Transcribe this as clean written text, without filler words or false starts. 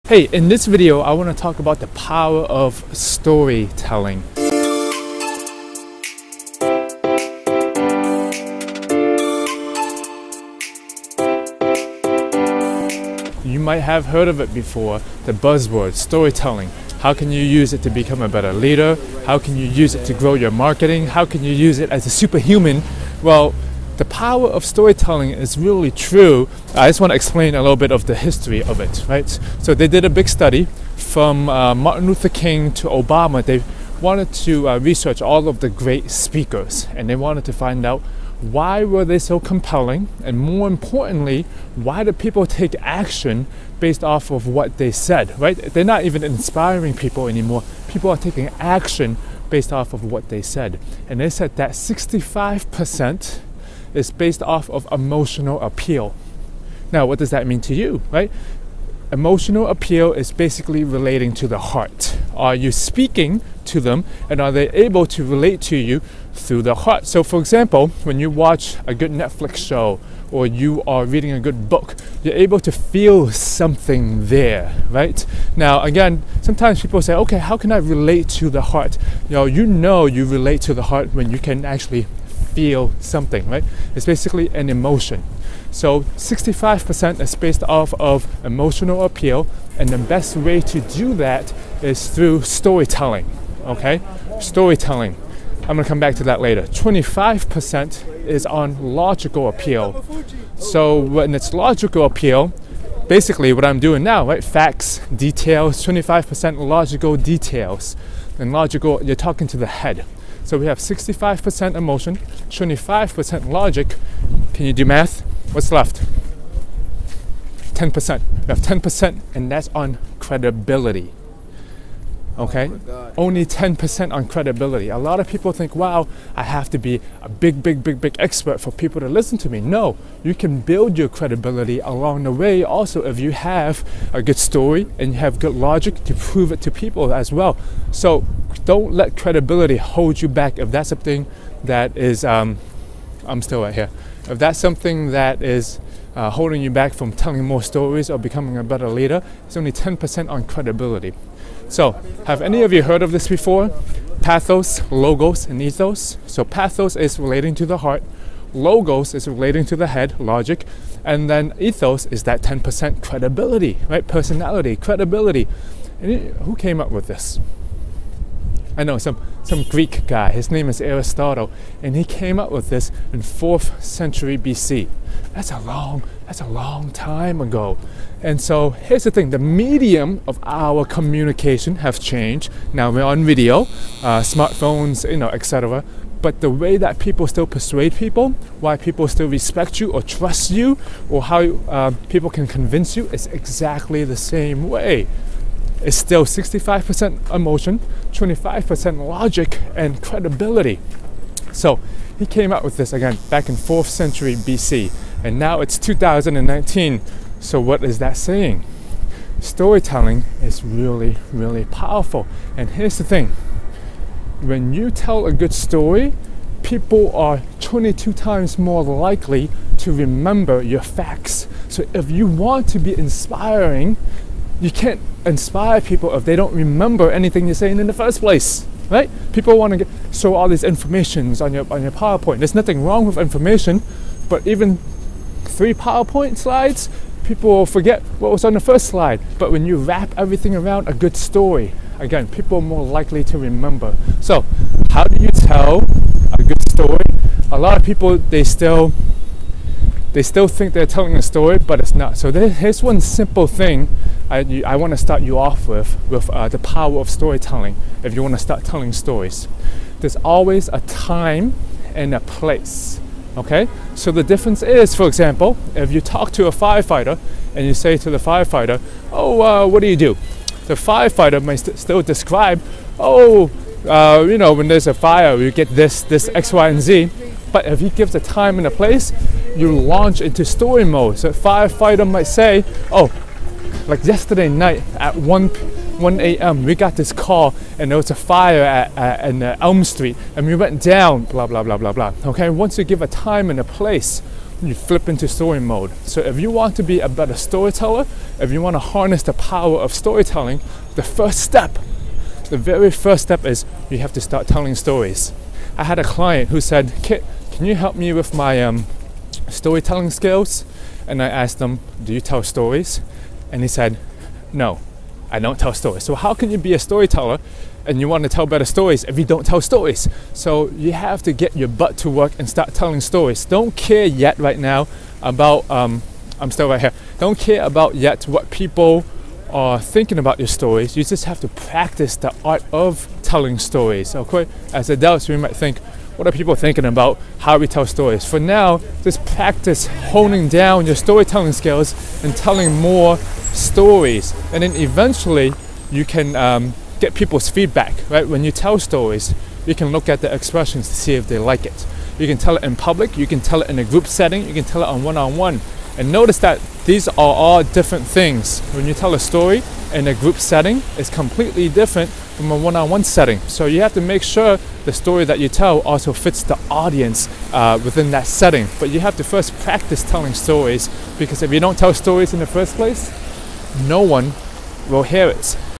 Hey, in this video, I want to talk about the power of storytelling. You might have heard of it before, the buzzword, storytelling. How can you use it to become a better leader? How can you use it to grow your marketing? How can you use it as a superhuman? Well, the power of storytelling is really true. I just want to explain a little bit of the history of it, right? So they did a big study from Martin Luther King to Obama. They wanted to research all of the great speakers, and they wanted to find out why were they so compelling, and more importantly, why did people take action based off of what they said, right? They're not even inspiring people anymore. People are taking action based off of what they said. And they said that 65% is based off of emotional appeal. Now, what does that mean to you, right? Emotional appeal is basically relating to the heart. Are you speaking to them, and are they able to relate to you through the heart? So for example, when you watch a good Netflix show or you are reading a good book, you're able to feel something there, right? Now again, sometimes people say, okay, how can I relate to the heart? You relate to the heart when you can actually feel something, right? It's basically an emotion. So 65% is based off of emotional appeal, and the best way to do that is through storytelling, okay? Storytelling. I'm gonna come back to that later. 25% is on logical appeal. So when it's logical appeal, basically what I'm doing now, right? Facts, details, 25% logical details. And logical, you're talking to the head. So we have 65% emotion, 25% logic. Can you do math? What's left? 10%. We have 10%, and that's on credibility. Okay? Only 10% on credibility. A lot of people think, wow, I have to be a big expert for people to listen to me. No, you can build your credibility along the way also if you have a good story and you have good logic to prove it to people as well. So don't let credibility hold you back. If that's something that is, I'm still right here. If that's something that is holding you back from telling more stories or becoming a better leader, it's only 10% on credibility. So, have any of you heard of this before? Pathos, logos, and ethos. So pathos is relating to the heart, logos is relating to the head, logic, and then ethos is that 10% credibility, right? Personality, credibility. And who came up with this? I know, some Greek guy. His name is Aristotle, and he came up with this in 4th century BC. That's a long time ago. And so here's the thing: the medium of our communication have changed. Now we're on video, smartphones, etc. But the way that people still persuade people, why people still respect you or trust you, or how people can convince you, is exactly the same way. It's still 65% emotion, 25% logic, and credibility. So he came up with this again back in 4th century BC, and now it's 2019. So what is that saying? Storytelling is really, really powerful. And here's the thing: when you tell a good story, people are 22 times more likely to remember your facts. So if you want to be inspiring, you can't inspire people if they don't remember anything you're saying in the first place, right? People want to show all these informations on your PowerPoint. There's nothing wrong with information, but even 3 PowerPoint slides, people will forget what was on the first slide. But when you wrap everything around a good story, again, people are more likely to remember. So how do you tell a good story? A lot of people, they still think they're telling a story, but it's not. So here's one simple thing I want to start you off with the power of storytelling. If you want to start telling stories, there's always a time and a place. Okay? So the difference is, for example, if you talk to a firefighter and you say to the firefighter, oh, what do you do? The firefighter may still describe, when there's a fire, you get this X, Y, and Z. But if he gives a time and a place, you launch into story mode. So a firefighter might say, oh, like yesterday night at 1 a.m. we got this call and there was a fire at Elm Street and we went down, blah, blah, blah, blah, blah. Okay, once you give a time and a place, you flip into story mode. So if you want to be a better storyteller, if you want to harness the power of storytelling, the very first step is you have to start telling stories. I had a client who said, Kit, can you help me with my storytelling skills? And I asked him, do you tell stories? And he said, no, I don't tell stories. So how can you be a storyteller and you want to tell better stories if you don't tell stories? So you have to get your butt to work and start telling stories. Don't care yet right now about, I'm still right here. Don't care about yet what people are thinking about your stories. You just have to practice the art of telling stories, okay? As adults, we might think, what are people thinking about how we tell stories? For now, just practice honing down your storytelling skills and telling more stories. And then eventually, you can get people's feedback, right? When you tell stories, you can look at the expressions to see if they like it. You can tell it in public, you can tell it in a group setting, you can tell it on one-on-one. And notice that these are all different things. When you tell a story in a group setting, it's completely different from a one-on-one setting. So you have to make sure the story that you tell also fits the audience within that setting. But you have to first practice telling stories, because if you don't tell stories in the first place, no one will hear it.